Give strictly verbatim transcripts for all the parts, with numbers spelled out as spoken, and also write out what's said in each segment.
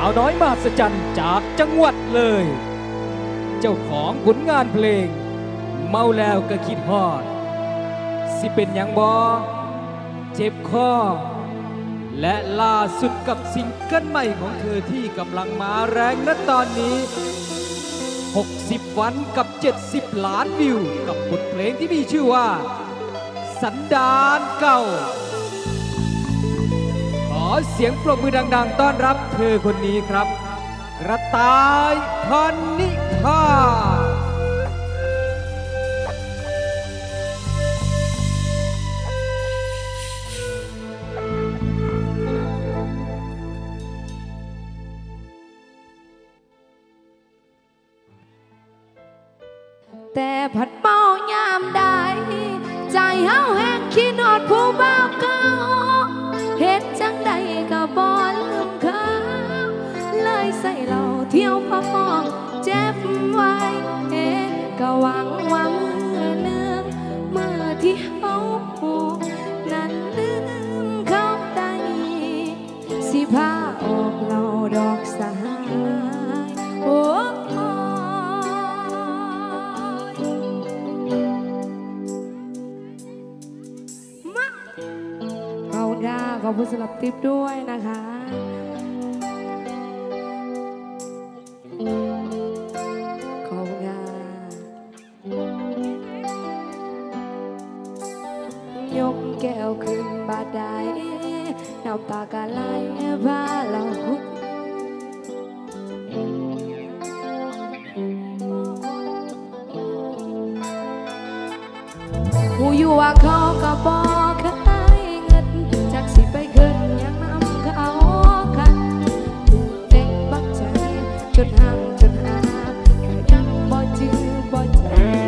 าวน้อยมหัศจรรย์จากจังหวัดเลยเจ้าของผลงานเพลงเมาแล้วก็คิดฮอดสิเป็นยังบ่เจ็บคอและล่าสุดกับซิงเกิลใหม่ของเธอที่กำลังมาแรงณตอนนี้หกสิบวันกับเจ็ดสิบล้านวิวกับบทเพลงที่มีชื่อว่าสันดานเก่าขอเสียงปรบมือดังๆต้อนรับเธอคนนี้ครับกระต่ายพันนิพาแต่ผัดเป้ายามได้ใจเฮาแห้งคิดนอดผู้บ่าวเก่าเฮ็ดจังใดก็บ่ลืมเขาเลยใส่เราเที่ยวพอเจ็บไว้เอ๊ะก็หวังว่ามือหนึ่งเมื่อที่เฮานั้นลืมเขาได้สิพาออกเราดอกสายโอ้ขอบคุณสำหรับทิปด้วยนะคะขอบคุณค่ะยกแก้วขึ้นบาดใดน้ำตากะไหลพาเราผู้อยู่ว่าเขาก็บอกจากสิไปขึ้นยังนำเขาคันเด็กบักใจจนห่างจนหายังบ่จื้อบ่ใจ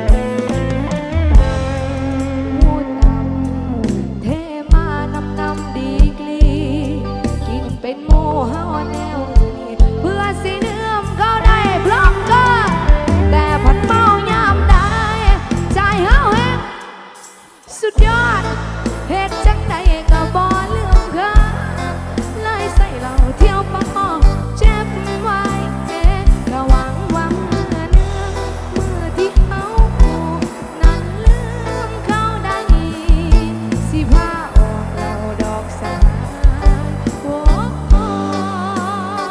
หูตำเทมานำนำดีกลีกินเป็นหมูเฮาแนวนี้เพื่อสิเนื่อมเขาได้พร้อมกันแต่ผัดเมายามได้ใจเฮาแห้งสุดยอดเฮ็ดจังใดก็บ่ลืมเขาเลยใส่เราเที่ยวปอกเจ็บไว้เอ๊ะก็หวังว่าเมื่อเนื้อเมื่อที่เขานั้นลืมเขาได้สิพาออกเราดอกสายโอ้โอ้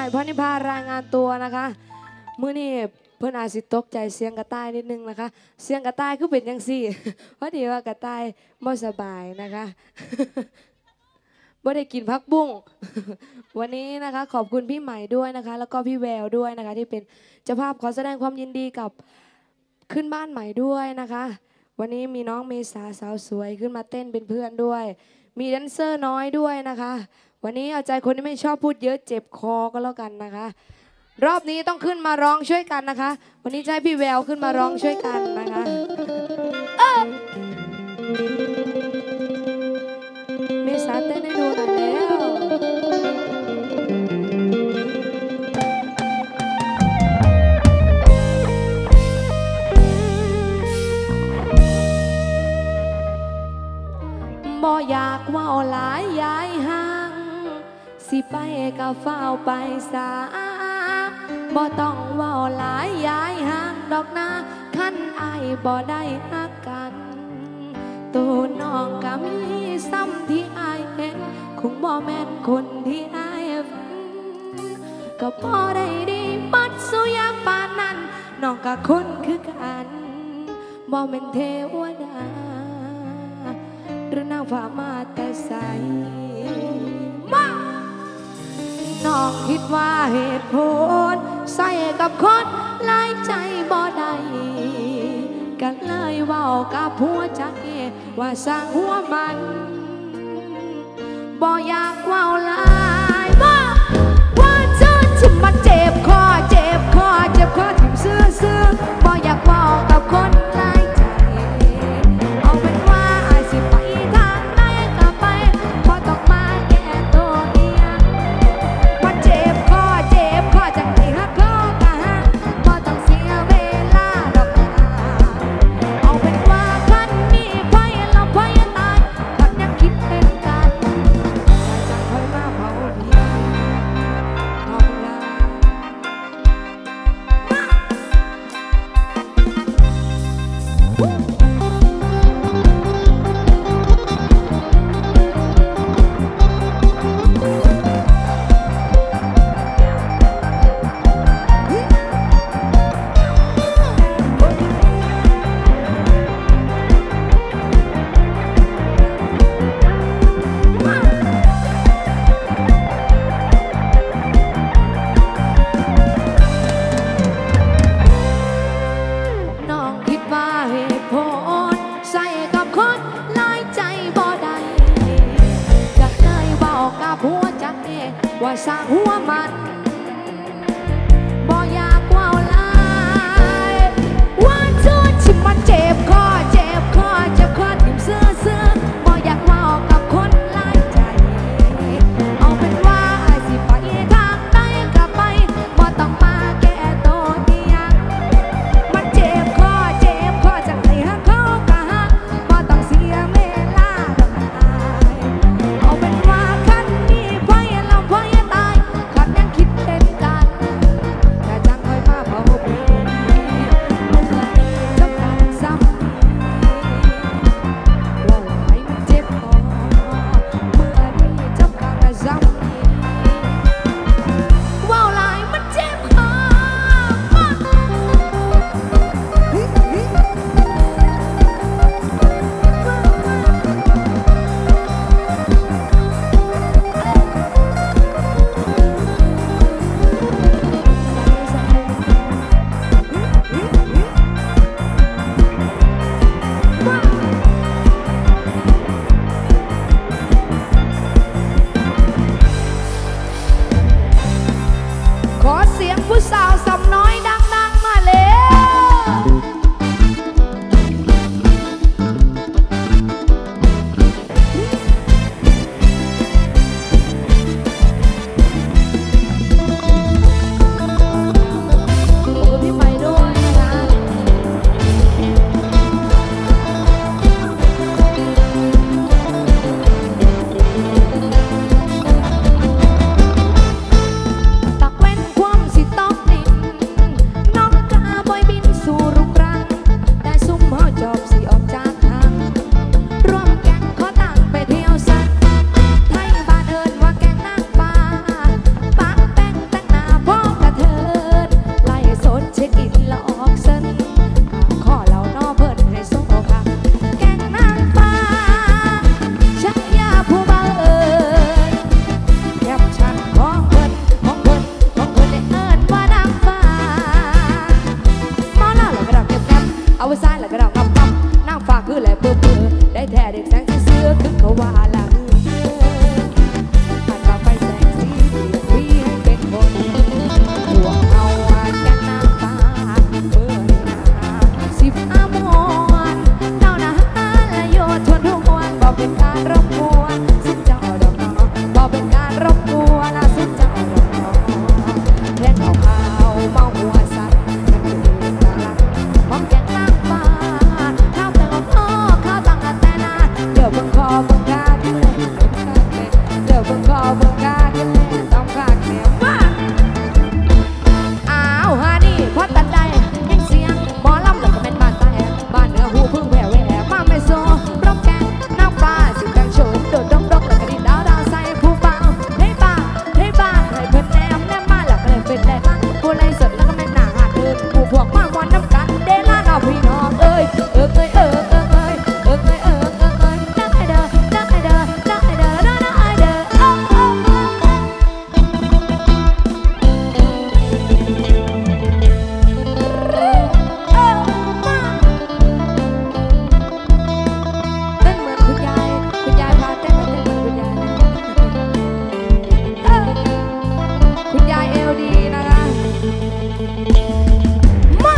พรนิพารายงานตัวนะคะมื้อนี้เพื่อนอาจสิตกใจเสียงกระต่ายนิดนึงนะคะเสียงกระต่ายคือเป็นยังสี่เพราะดีว่ากระต่ายไม่สบายนะคะไม่ได้กินพักบุ้งวันนี้นะคะขอบคุณพี่ใหม่ด้วยนะคะแล้วก็พี่แววด้วยนะคะที่เป็นเจ้าภาพขอแสดงความยินดีกับขึ้นบ้านใหม่ด้วยนะคะวันนี้มีน้องเมษาสาวสวยขึ้นมาเต้นเป็นเพื่อนด้วยมีแดนเซอร์น้อยด้วยนะคะวันนี้เอาใจคนที่ไม่ชอบพูดเยอะเจ็บคอก็แล้วกันนะคะรอบนี้ต้องขึ้นมาร้องช่วยกันนะคะวันนี้จะให้พี่แววขึ้นมาร้องช่วยกันนะคะเมษาเต้นให้ดูหน่อยแล้วบ่อยากว่าหลายย้ายห่างสิไปก็เฝ้าไปสาบ่ต้องว่าหลายย้ายห่างดอกนาคันอายบ่ได้ฮักกันตัวน้องก็มีซ้ำที่อายเห็นคงบ่แม่นคนที่อายฝันก็พอได้ดีปัดสุยาปานนั้นน้องก็คนคือกันบ่แม่นเทวดาหรือนางฟ้ามาแต่ใสมาน้องคิดว่าเหตุผลใส่กับคนหลายใจบ่ได้กันเลยเว้ากับหัวใจว่าสร้างหัวมันบ่อยากเว้าหลายบ่ว่าเธอที่มันเจ็บคอเจ็บคอเจ็บคอถิ่มซื่อซื่อบ่อยากเว้ากับคนหลายใจเอาเป็นว่าอายสิไปทางไหนก็ไปบ่ต้องมาแก้ตัวเอียงว่าเจ็บคอเจ็บคอจังสิฮักคอกะฮักบ่ต้องเสียเวลาดอกนาเอาเป็นว่าคันมีไฟเราไฟตายคันยังคิดเป็นกันจะค่อยมาเผาพี่ขอบคุณน้องคิดว่าเหตุผลใส่กับคนหลายใจบ่ได้จะเลยบอกกับหัวใจว่าสร้างหัวมันบ่อยากว่าหลายว่าเธอที่มันเจ็บคอเจ็บคอเจ็บคอถิ่มซื่อซื่อบ่อยากว่ากับคนหลายใจเอาเป็นว่าอายสิไปทางใดก็ไปบ่ต้องมาแก้ตัวเอียงมันเจ็บคอเจ็บคอจังสิฮักเขาก็ฮักบ่ต้องเสียเวลาดอกอายเอาเป็นว่าคันนี้ไฟเราไฟตายคันยังคิดเอาไว้ซ้ายแล้วก็ดอกงำงำนั่งฝากคือแหละเปื่อเปื่อได้แท้เด็กแสงสีเสื้อคือเขาว่าละหันมาไปแสงสีพี่ให้เป็นคนห่วงเอาว่าจะน้ำตาเมื่อนาสิบห้ามวนเจ้าหน้าและโยทวนทุกวันบอกเป็นการรบกวนสุดเจ้าดอกน้องบอกเป็นการรบกวนนะสุดเจ้าดอกน้องแทงเอาข้าวเมาหัวสัตว์นั่นคือน่ารักมองแก่งนางฟ้าข้าวแต่งข้อข้าวตั้งแต่นานเดี๋ยวเบิ่งคอเบิ่งกาที่เล่นเดี๋ยวเบิ่งคอเบิ่งกาที่เล่นต้องกาแข็งมากอ้าวฮานี่พอตัดได้ยังเสียงหมอลำแล้วก็เป็นบ้านแต่บ้านเหนือหูพึ่งแผ่วแหวมาไม่โซ่ร้องแกงนางฟ้าสิบแกงโฉมโดดดงดงแล้วก็ดินดาวดาวใส่ผู้เบาให้บ้านให้บ้านให้เพิ่นแนมแนมมาแล้วก็เลยเป็นได้บ้างผู้ไล่สดแล้วก็แม่นหน้าหาเดินผู้พวกมามวนน้ำกันเดล่าเอาพี่น้องเอ้ยเอ้ยเอ้ยเอ้ยเอ้ยเอ้ยเอ้ยเอ้ยเอ้ยเอ้ยเอ้ยดักให้เด้อดักให้เด้อดักให้เด้อดักให้เด้อโอ้โอ้เต้นเหมือนคุณยายคุณยายพาเต้นมาเต้นเหมือนคุณยายนะเออคุณยายเอลดีนะคะมา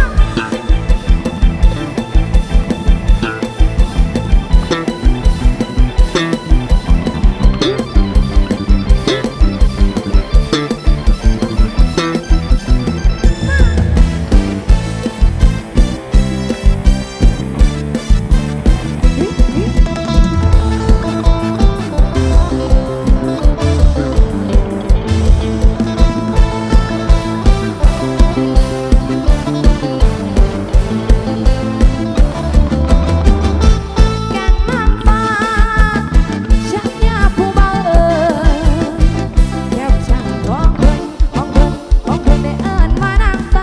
แกงนางฟ้าชักยาผู้เบาเอ่ยแก้วช่างของเพิ่นของเพิ่นของเพิ่นได้เอิ้นว่านางฟ้า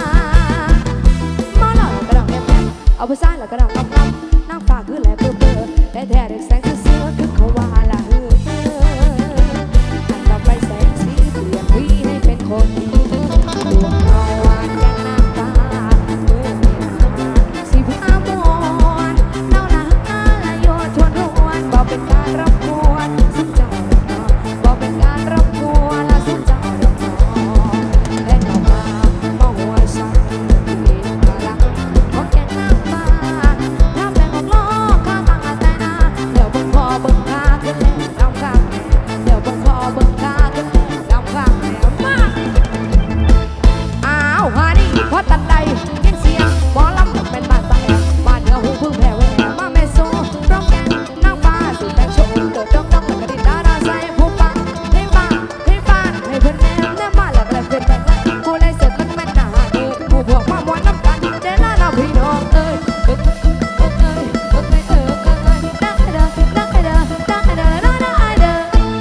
มาหน่อยกระดองแนมๆเอาไปซ้ายแล้วกระดองงำๆนางฟ้าคือแหลเปื่อเปื่อได้แท้เด็กแสงสีเสื้อคือเขาว่าละเฮ้อหันมาไปแสงสีเปลี่ยนพี่ให้เป็นคนดวงเอาว่าแกงนางฟ้าเมื่อนาสิบห้ามวนเน่าหนาและโยนทวนทุกวันบอกเป็นการรบกวนสุดเจ้าดอกน้องบอกเป็นการรบกวนและสุดเจ้าดอกน้องเล่นออกมาเมาหัวสัตว์ที่น่ารักของแกงนางฟ้าถ้าแบ่งออกล้อข้าตั้งแต่นานเดี๋ยวเบิ่งคอเบิ่งขาขึ้นแหลมดำข้างแหลมเดี๋ยวเบิ่งคอเบิ่งขาขึ้นแหลมดำข้างแหลมมากอ้าวฮานี่พอตัดใดยังเสียงหมอลำต้องเป็นบ้านตาแอบบ้านเหนือหูพึ่งแผ่วแหวมาแม่โซ่ร้องแกงนางฟ้าสิแต่งโฉมโดดดงดงแล้วก็ดินดาราใส่ผู้ปังให้บ้านให้บ้านให้เพิ่นแนมแนมมาแล้วก็เลยเป็นแบบนั้นผู้ไล่เสร็จแล้วก็แม่นหน้าเดินผู้พวกมามวนน้ำกันเดล่าเราพี่น้องเอ้ยเอ้ยเอ้ยเอ้ยเอ้ยเอ้ยเอ้ยเอ้ยดักให้เด้อดักให้เด้อดักให้เด้อดักให้เด้อ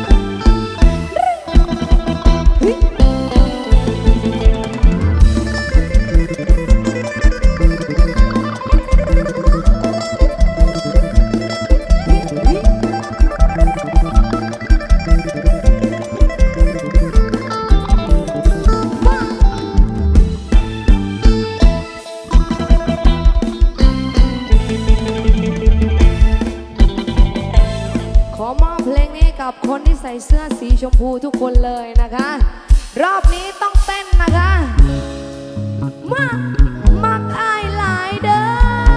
เฮ้ย ขอมอบเพลงนี้กับคนที่ใส่เสื้อสีชมพูทุกคนเลยนะคะ รอบนี้ต้องเต้นนะคะ มามักอายหลายเด้อ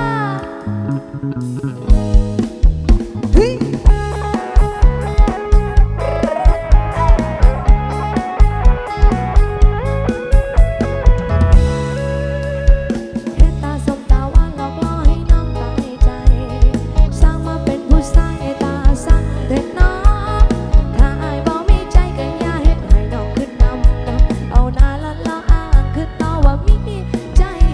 เฮ้ยเฮ็ดตาสมตาหวานหลอกล่อให้น้องตายใจสร้างมาเป็นผู้ชายตาสั้นเด็ดน้องถ้าอายบ่มีใจก็อย่าเฮ็ดให้น้องขึ้นนำนำเอาหน้าละละอ้างขึ้นต่อว่ามีใจ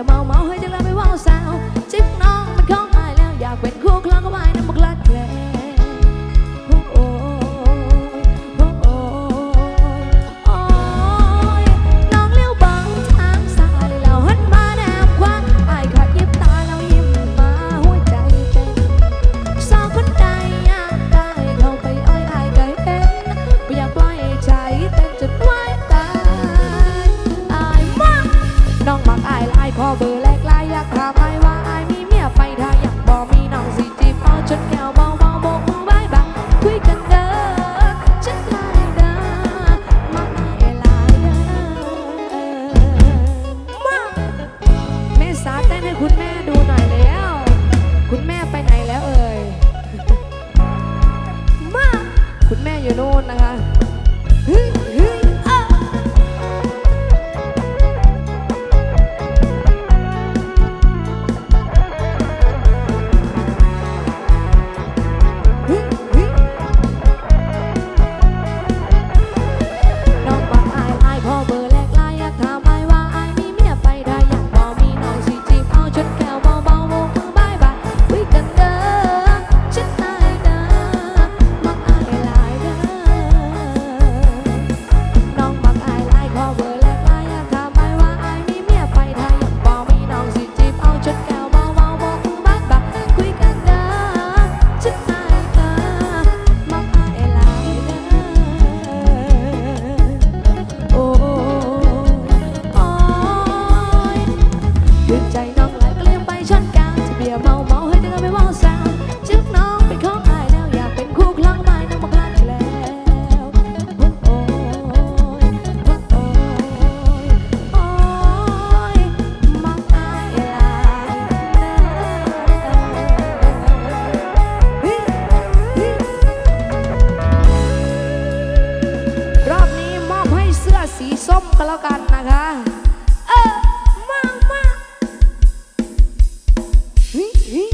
เมาเมาให้จังเลยไม่ว่าวสาวจิ๊บน้องมันของอายแล้วอยากเป็นคู่ครองกับอายน้ำบักลัดแผลโอ้โอ้โอ้โอ้โอ้ยน้องเลี้ยวบังทางซ้ายแล้วหันมาแนบควันอายขาดยิบตาแล้วยิ้มมาหัวใจเต้นสาวคนใดอยากได้เข้าไปอ้อยอายก็เห็นไม่อยากปล่อยให้ใจเต้นจนไหวตายอายมากน้องมักอายลายขอเบอร์แลกลายอยากถามอายว่าอายมีเมียไปถ้าอยากบอกมีน้องสิจีบเอาจนแก้วเบาเบาโบกมือบายบายคุยกันเด้อฉันลายเด้อมักอายลายเด้อมาแม่สาเต้นให้คุณแม่ดูหน่อยแล้วคุณแม่ไปไหนแล้วเอ่ยมาคุณแม่อยู่นู่นนะคะเฮ้ยเฮ้ยอ่ะเฮ้ยเฮ้ยน้องบอกอายอายขอเบอร์แลกลายอยากถามอายว่าอายมีเมียไปได้อยากบอกมีน้องสิจีบเอาจนแก้วเบาเบาโบกมือบายบายคุยกันเด้อฉันลายเด้อมักอายลายเด้อน้องมักอายลายขอเบอร์แลกลายอยากถามอายว่าอายมีเมียไปได้อยากบอกมีน้องสิจีบเอาจนแก้วเบาเบาโบกมือบายบายคุยกันเด้อฉันลายเด้อมักอายลายเด้อโอ้โอ้ยยืนใจน้องไหลเกลี้ยงไปชนกันจะเบียร์เมาเมาให้เธอไม่ว่าวสาวจึกน้องเป็นของอายแล้วอยากเป็นคู่ครองไม้น้องบักลัดแล้วโอ้โอ้ยโอ้โอ้ยโอ้ยมักอายลายเด้อเฮ้ยเฮ้ยรอบนี้มอบให้เสื้อสีส้มก็แล้วกันนะคะเออมามาเฮ้ยเฮ้ย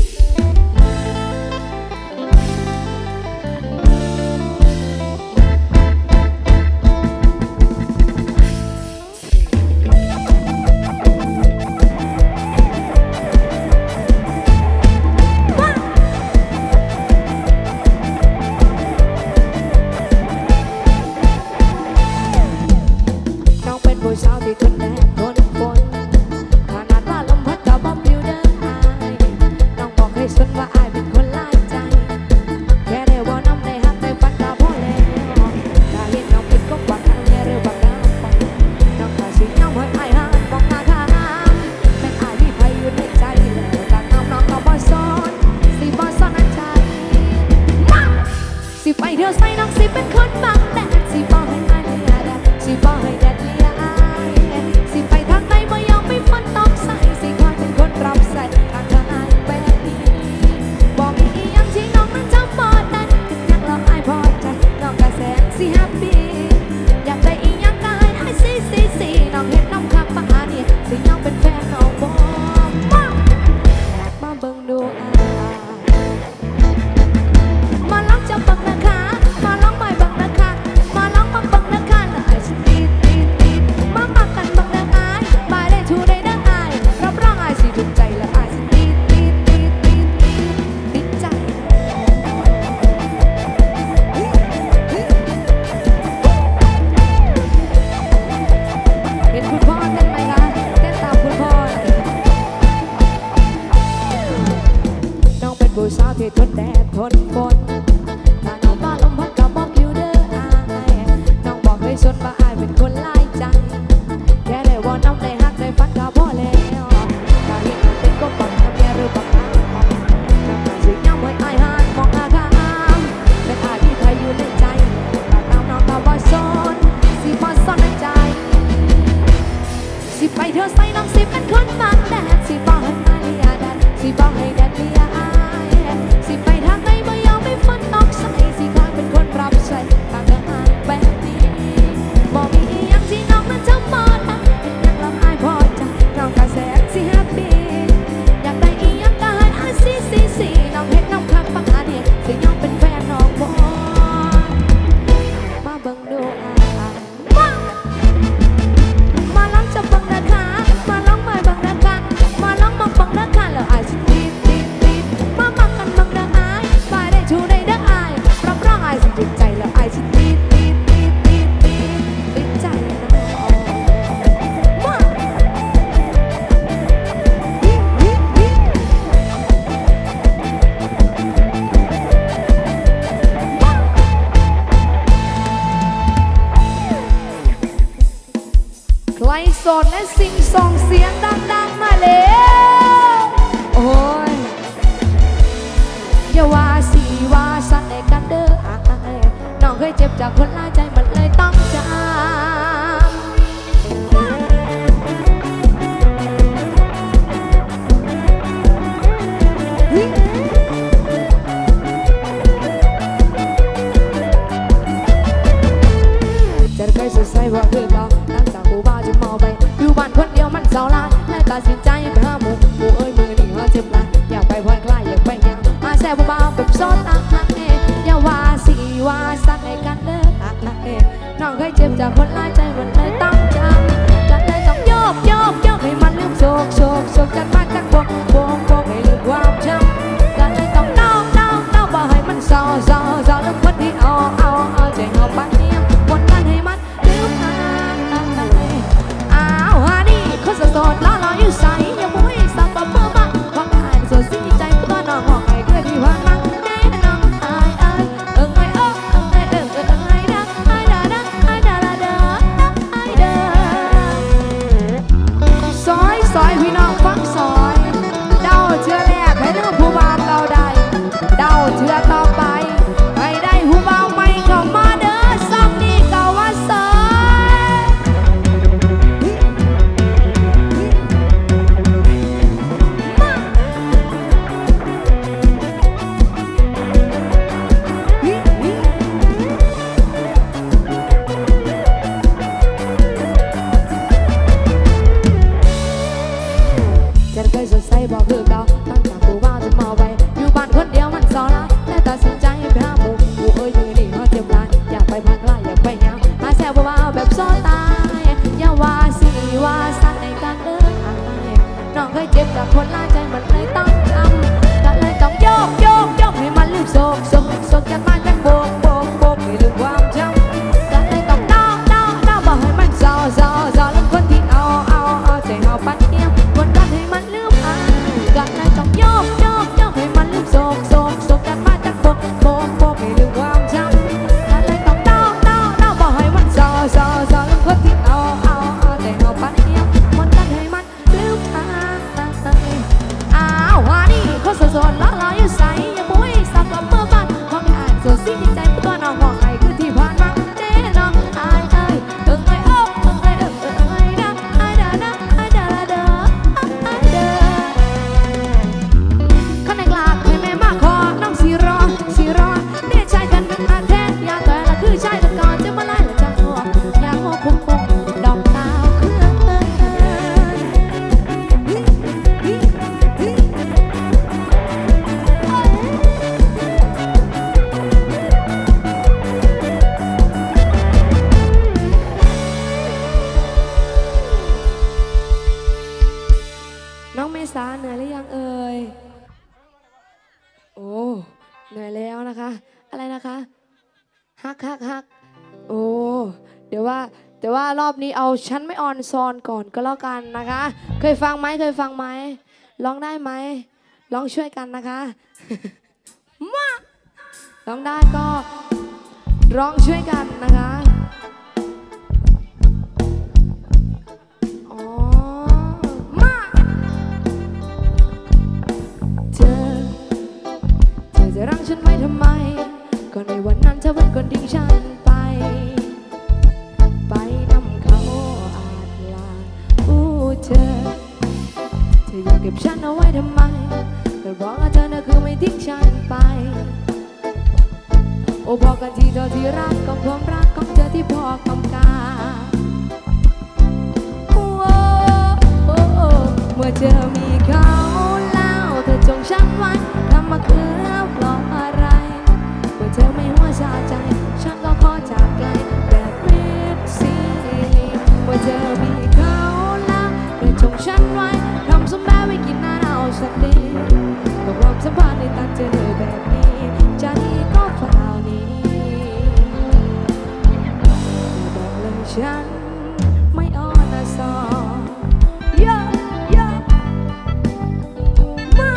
น้องเป็นผู้สาวที่ทนแดดทนฝนขนาดว่าลมพัดก็บ่ปลิวเดินอายน้องบอกให้สนว่าอายเป็นคนหลายใจ แค่ได้ว่าน้ำได้หักได้ฝันก็พอแล้วถ้าเห็นน้องเป็นก็บักทางแย่หรือบักน้ำไปน้องก็สิยอมให้อายหักมองหน้าข้างแม่นอายมีไผอยู่ในใจแล้วการน้องน้องก็บ่สนสิบ่สนอันใจมาสิไปเที่ยวไสน้องสิเป็นคนบังแดดสิบ่ให้อายเลียแดดสิบ่ให้แดดเลียอายสิไปทางใดบ่ยอมไปฝนตกใส่สิคอยเป็นคนรับใส่ทางทางอายแบบนี้บ่มีอีหยังที่น้องนั้นจำบ่ได้ถึงอยากลองอายพอใจน้องก็แสนสิแฮปปี้อยากได้อีหยังก็ให้อายสิสิสิน้องเฮ็ดน้องคักปานนี้สิยอมเป็นแฟนน้องบ่มามาเบิ่งดูอายมาลองจับเบิ่งนะคะมาลองไปเบิ่งนะคะมาลองมาเบิ่งนะคะแล้วอายสิติดติดติดมามากันเบิ่งเด้ออายมาได้ทูได้เด้ออายรับรองอายสิถูกใจแล้วอายสิติดติดติดติดติดติดใจเฮ้ยเฮ้ยเห็นคุณพ่อเต้นไหมคะเต้นตามคุณพ่อหน่อยน้องเป็นผู้สาวที่ทนแดดทนฝนถ้าน้องมาลมพัดก็บ่ปลิวเด้ออายน้องบอกให้สนว่าอายเป็นคนหลายใจ แค่ได้ว่าน้องได้หักได้ฝันก็พอแล้วถ้าเห็นน้องเป็นก็บักทำแย่หรือบักน้ำน้องก็สิยอมให้อายหันมองหน้าข้างเป็นอายมีใครอยู่ในใจแต่ตามน้องก็บ่สนสิบ่สนในใจสิไปเที่ยวไสน้องสิเป็นคนบังแดดสิบ่ให้อายเลียแดดสิบ่ให้แดดเลียอายสิไปทางใดบ่ยอมให้ฝนตกใส่สิคอยเป็นคนรับใช้ทางทางอายแบบนี้บ่มีอีหยังที่อยสดและสิ่งส่งเสียงดังๆมาแล้วโอ้ยอย่าว่าสิว่าสันในกันเด้อน้องเคยเจ็บจากคนลาใจมันเลยต้องจำจะเคยสดใสว่าคือเขาตั้งจากกูบ้าจะมองไปอยู่บ้านคนเดียวมันเศร้าลายและตัดสินใจไปหาหมู่หมู่เอ้ยมือหนีเขาเจ็บลายอยากไปผ่อนคลายอยากไปยังมาแซ่บเบาๆแบบซอสตักนักเออย่าว่าสิว่าสักในกันเด้อตักนักเอน้องเคยเจ็บจากคนลายใจมันเลยต้องจำก็เลยต้องโยกโยกโยกให้มันลืมโศกโศกโศกกันมากันโบกโบกโบกให้ลืมความจำก็เลยต้องเน่าเน่าเน่าบ่ให้มันเศร้าเศร้าเศร้าลืมคนที่เอาเอาเอาใจเอาไปเนี่ยวนกันให้มันลืมอ่านอ้าวฮานี่คนโสดล้อล้ออยู่ใสอย่ามุ้ยสับปะเพิ่มมาความอ่านส่วนสิ้นใจตัวน้องหอกไอ้เกลือที่ผ่านมาแน่น้องอายอายเอิงไอ้เอิงเอิงไอ้เอิงเอิงไอ้ดักไอ้ดาดักไอ้ดาดาดาไอ้เด้อซอยซอยพี่น้องฟังซอยเดาเชื่อแรกให้รู้ผู้บ่าวเก่าได้เดาเชื่อต่อไปให้ได้ผู้บ่าวใหม่เข้ามาเด้อซ้ำนี่เก่าว่าซจะเคยสดใสบอกคือเก่าตั้งจากกูว่าจะมาไว้อยู่บ้านคนเดียวมันเศร้าละและตัดสินใจไปหาหมู่หมู่เอ้ยมือนี่เขาเจ็บลายอยากไปพักลายอยากไปยังมาแซ่บเบาๆแบบโซตายอย่าว่าสิว่าสันในกันเด้อน้องเคยเจ็บจากคนลาใจมันเลยต้องจำก็เลยต้องโยกโยกโยกให้มันลืมโศกโศกโศกกันมากันโบกโบกโบกให้ลืมความจำก็เลยต้องเน่าเน่าเน่าบ่ให้มันเศร้าเศร้าเศร้าลืมคนที่เอาเอาเอาใจเอาปัดเทียมวนกันให้มันลืมอ่านก็เลยต้องโยกโยกโยกให้มันลืมโศกโศกโศกกันมากันโบกโบกโบกให้ลืมความจำก็เลยต้องเน่าเน่าเน่าบ่ให้มันเศร้าเศร้าเศร้าลืมคนที่เอาเอาเอาใจเอาปัดเทียมวนกันให้มันลืมอ่านอ้าวฮานี่คนโสดล้อล้ออยู่ใสอย่ามุ้ยสับกับเมื่อบ้านความอ่านส่วนสิ้นใจตัวน้องหอกไอ้คือที่ผ่านมาเจ๊น้องอายเอ้ยเอิงไอ้โอ๊เอิงไอ้เอิงเอิงไอ้ดักไอ้ดาดักไอ้ดาดาดาไอ้เด้อข้าในกลากให้แม่มาขอน้องสีรอสีรอเนี่ยชายกันเป็นอาแท้ยาแต่ละคือชายกันก่อนจะมาไล่ละจังหัวอยากหัวคุ้มคุ้มดอกดาวเคลื่อนน้องเมษาเหนื่อยหรือยังเอ่ยโอ้เหนื่อยแล้วนะคะอะไรนะคะฮักฮักฮักโอ้เดี๋ยวว่าแต่ว่ารอบนี้เอาฉันไม่ออนซอนก่อนก็แล้วกันนะคะเคยฟังไหมเคยฟังไหมร้องได้ไหมร้องช่วยกันนะคะ มาร้องได้ก็ร้องช่วยกันนะคะอ๋อมาเธอเธอจะรักฉันไว้ทำไมก็ในวันนั้นเธอเป็นคนทิ้งฉันไปไปนำเขาอาจลาอู้เธอเธออยากเก็บฉันเอาไว้ทำไมเธอบอกว่าเธอน่ะคือไม่ทิ้งฉันไปโอ้พอกันทีเธอที่รักของความรักของเธอที่พอกำกาโอ้โอ้เมื่อเธอมีเขาแล้วเธอจงฉันไว้ทำมาคือแล้วปลอบอะไรเมื่อเธอไม่หัวซาใจฉันก็ขอจากไกลแบบมิดซีเมื่อเธอมีเขาแล้วเธอจงฉันไว้ทำสมแบบไว้กินหน้าเอาสักทีก็ความสัมพันธ์ในตัดเจอแบบนี้ใจก็ฝ่านี้บอกเลยฉันไม่อ่อนสอนเยอะเยอะมา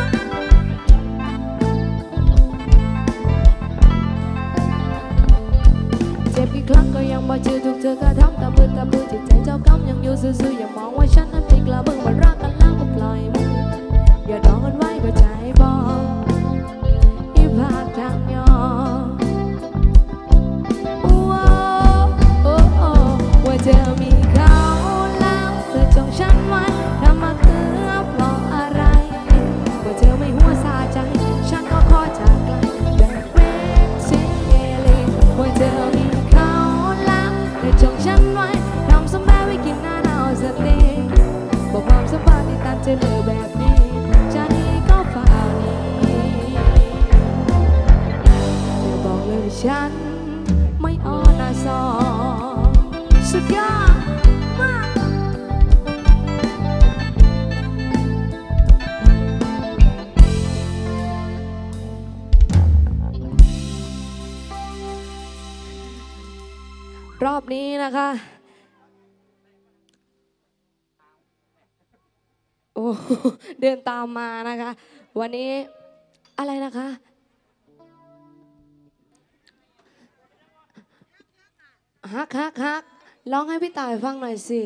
เจ็บอีกครั้งก็ยังบ่เจอทุกเธอก็ทำตาบือตาบือจิตใจเจ้ากำยังอยู่ซื่อๆอย่ามองว่าฉันนั้นผิดละมึงมันรักกันแล้วก็ปล่อยมืออย่าดองกันไว้ก็ใจบอกอีพาทางยอว่าเธอมีเขาแล้วเธอจงฉันไว้ทำมาคือเพราะอะไรว่าเธอไม่หัวซาใจฉันก็ขอจากไกลแบบเวทเซลีว่าเธอมีเขาแล้วเธอจงฉันไว้ทำสมแม่ไว้กินหน้าหนาวสติบอกความสัมพันธ์ที่ตันจะเหลือแบบนี้จะนี้ก็ฝ่านี้เธอบอกเลยฉันไม่อ่อนอาซอสุดยอดมากรอบนี้นะคะโอ้เดินตามมานะคะวันนี้อะไรนะคะฮักฮักฮักร้องให้พี่ต่ายฟังหน่อยสิ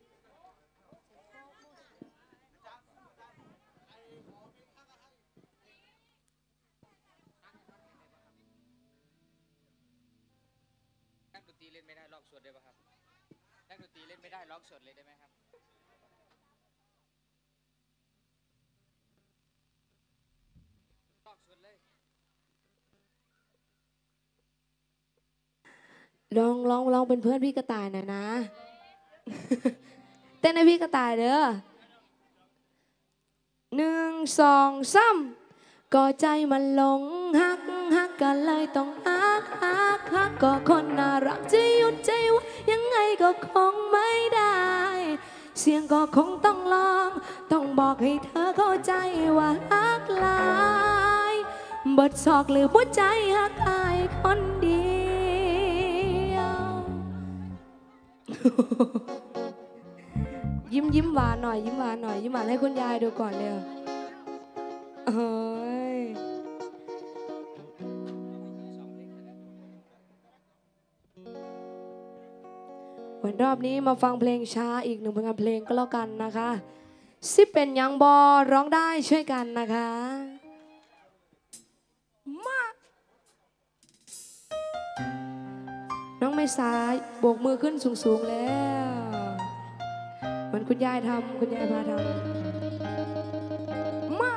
นักดนตรีเล่นไม่ได้ร้องสดได้ป่ะครับนักดนตรีเล่นไม่ได้ร้องสดเลยได้ไหมครับร้องสดเลยลองลองลองเป็นเพื่อนพี่กระต่ายหน่อยนะ เต้นให้พี่กระต่ายเด้อหนึ่งสองสามก็ใจมันหลงฮักฮักกันเลยต้องฮักฮักฮักก็คนน่ารักจะหยุดใจว่ายังไงก็คงไม่ได้เสียงก็คงต้องลองต้องบอกให้เธอเข้าใจว่าฮักหลายบทศอกหรือหัวใจฮักอายคนเดียวยิ้มยิ้มหวานหน่อยยิ้มหวานหน่อยยิ้มหวานให้คุณยายดูก่อนเร็วเฮ้ยวันรอบนี้มาฟังเพลงช้าอีกหนึ่งผลงานเพลงก็แล้วกันนะคะสิเป็นยังบอร้องได้ช่วยกันนะคะมาน้องไม่สายโบกมือขึ้นสูงๆแล้วเหมือนคุณยายทำคุณยายพาทำมา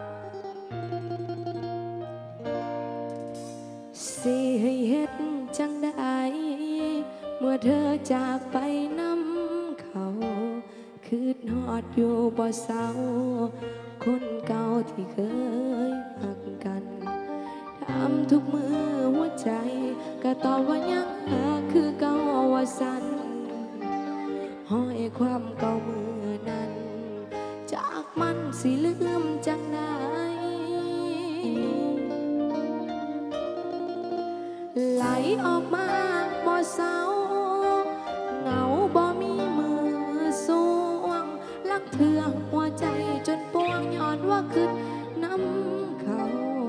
สิให้เฮ็ดจังได้เมื่อเธอจากไปนำเขาคืดฮอดอยู่บ่เศร้าคนเก่าที่เคยหักกันทำทุกมือหัวใจก็ตอบว่ายังหาคือเก่าว่าสันห้อยความเก่ามือนั้นจากมันสิลืมจังไดไหลออกมาบ่เศร้าเหงาบ่มีมือสวงลักเถื่อหัวใจจนปวงย้อนว่าคืดน้ำเขา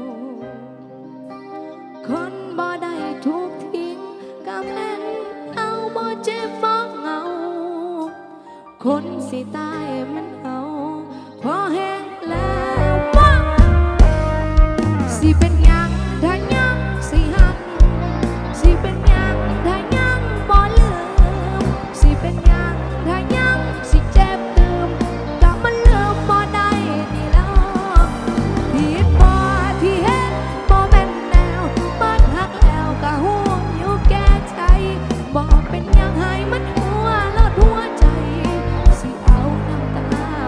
คนบ่ได้ถูกทิ้งก็แม่นเอาบ่เจ็บบ่เหงาคนสิตายมันเอาพอแห้งแล้วว่าสิเป็นยังถ้ายังสิหักสิเป็นยังถ้ายังบ่ลืมสิเป็นยังถ้ายังสิเจ็บตืมก็มันลืมบ่ได้นี่แล้วที่บ่ที่เฮ็ดบ่แม่นแนวมันหักแล้วก็ฮู้อยู่แก่ใจบ่เป็นยังให้มันหัวแล้วหัวใจสิเอาน้ำตา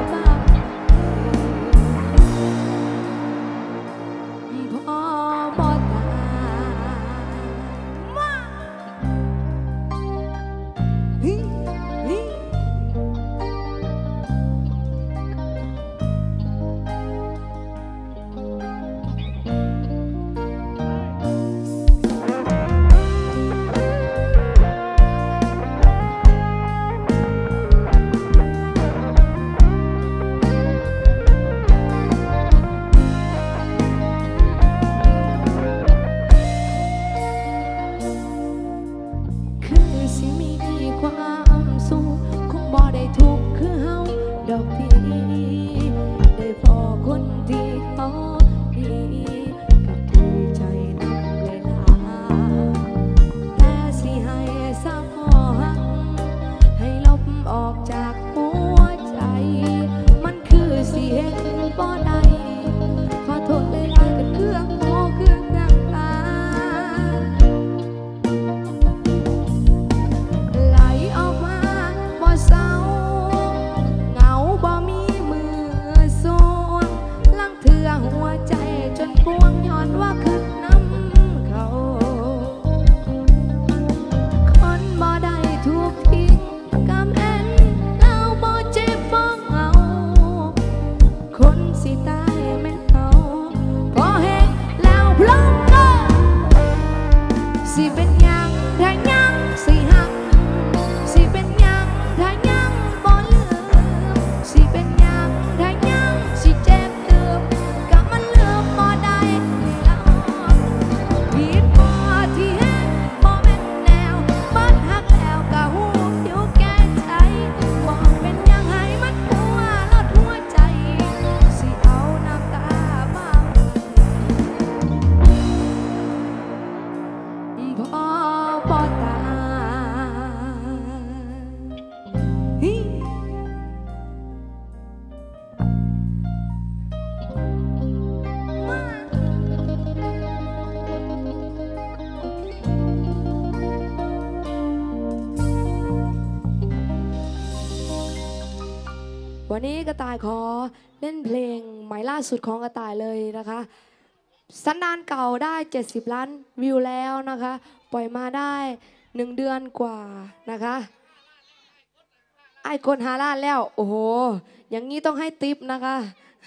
วันนี้กระต่ายขอเล่นเพลงใหม่ล่าสุดของกระต่ายเลยนะคะสันดานเก่าได้เจ็ดสิบล้านวิวแล้วนะคะปล่อยมาได้หนึ่งเดือนกว่านะคะไอ้คนหาล้านแล้วโอ้โหอย่างนี้ต้องให้ติปนะคะ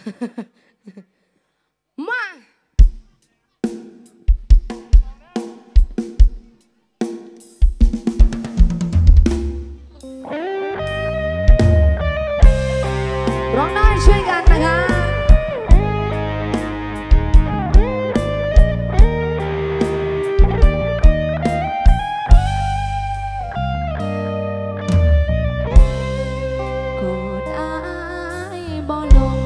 มาร้องได้ช่วยกันนะคะกอดอ้ายบ่ลง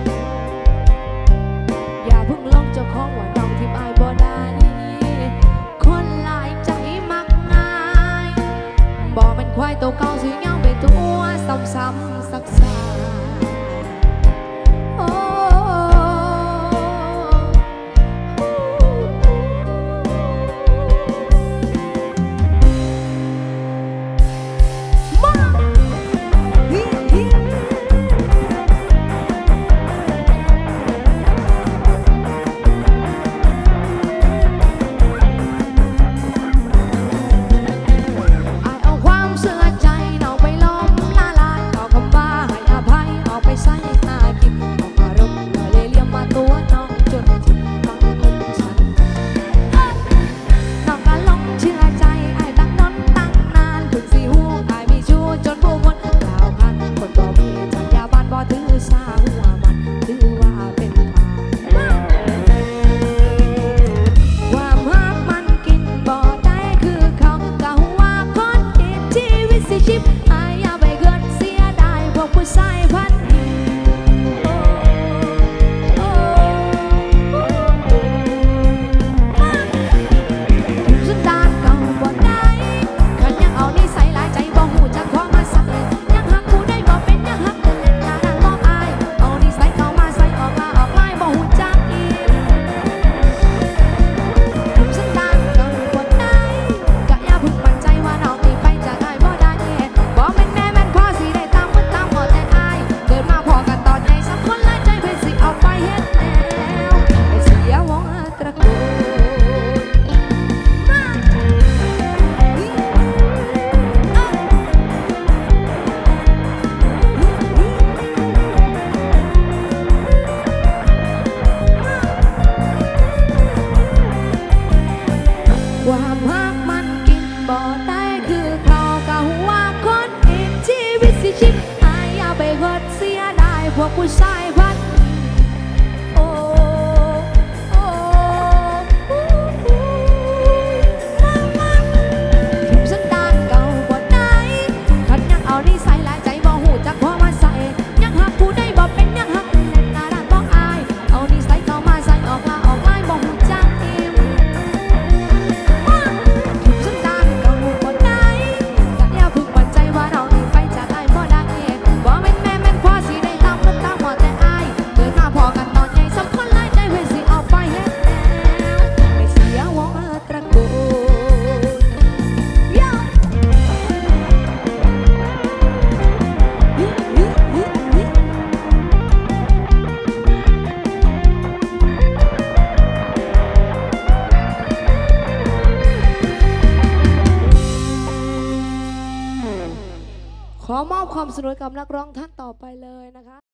อย่าเพิ่งลงเจ้าของว่าน้องทิมอายบ่ได้คนหลายใจมักง่ายบ่เป็นควายตัวเก่าสิเงาไปตัวซ้ำๆซักๆความรักมันกินบ่ได้คือเขากะว่าคนอีกชีวิตสิชิบหายอย่าไปเกิดเสียดายพวกผู้ชายพันโอ้โอ้ทิมสันดานเก่าบ่ได้ขันยังเอานิสัยหลายใจบ่หูจักพอมาใส่ยังหักผู้ได้บ่เป็นยังหักเล่นหน้าด้านบ่อายเอานิสัยเข้ามาใส่ออกมาออกไล่บ่หูจักอิ่มขอมอบความสนุกกับนักร้องท่านต่อไปเลยนะคะ